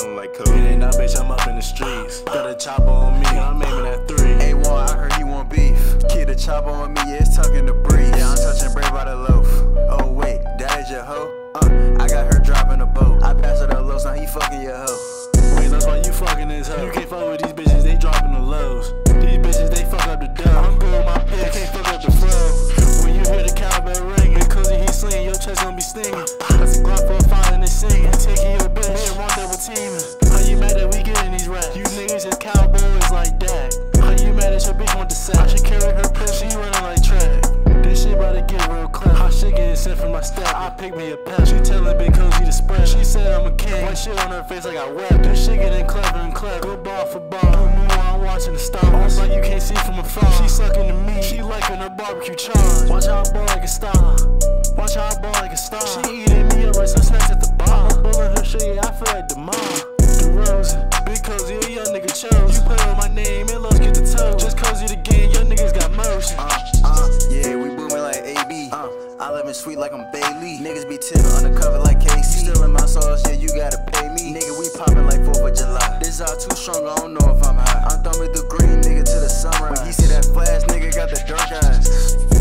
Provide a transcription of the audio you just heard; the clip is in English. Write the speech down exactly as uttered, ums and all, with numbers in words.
feeling like Kobe. Ain't no bitch, I'm up in the streets. Got a chopper on me, I'm aiming at three. A one, I heard he want beef. Kid, a chopper on me, yeah, it's tucking the breeze. Yeah, I'm touching bread by the loaf. Oh wait, that is your hoe? Uh, I got her dropping a boat. I passed her the lows, now he fucking your hoe. Wait, that's why you fucking his hoe. You can't fuck with these bitches, they dropping the lows. These bitches, they fuck up the dough. I'm good with my pick, they can't fuck up the flow. When you hear the cowbell ringing, cause he slinging, your chest gon' be stinging. That's a Glock for a five and it's singing. Taking your bitch, me and one double teaming. How you mad that we getting these raps? You niggas is cowboys like that. How you mad that your bitch want the sack? I should carry her piss, she running like track. This shit about to get real clear. How shit getting sent from my step? I pick me a pet. She telling Big Cozy to spread. She said I'm a king. White shit on her face like I wept. This shit getting clever and clever. Go ball for ball. No more, I'm watching the stars. Almost like you can't see from afar. She sucking the meat. She liking her barbecue charge. Watch how I ball like a star. Watch how I ball like a star. She eating me up like some snacks at the bar. I'm pulling her shit, yeah, I feel like the mom. The rose, Big Cozy, a young nigga chose. You play with my name, it loves get the toe. Just Cozy the game, young niggas got motion. Uh, uh, yeah, we booming like A B. Uh, I live in sweet like I'm Bailey. Niggas be tipping undercover like K C. Still in my sauce, yeah, you gotta pay me. Nigga, we popping like fourth of July. This out too strong, I don't know if I'm high. I'm thumbing the green nigga to the sunrise. When he see that flash, nigga got the dark eyes.